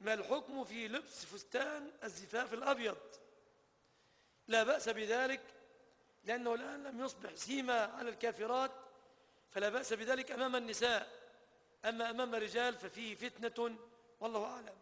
ما الحكم في لبس فستان الزفاف الأبيض؟ لا بأس بذلك، لأنه الآن لم يصبح سيمة على الكافرات، فلا بأس بذلك أمام النساء. أما أمام الرجال ففيه فتنة، والله أعلم.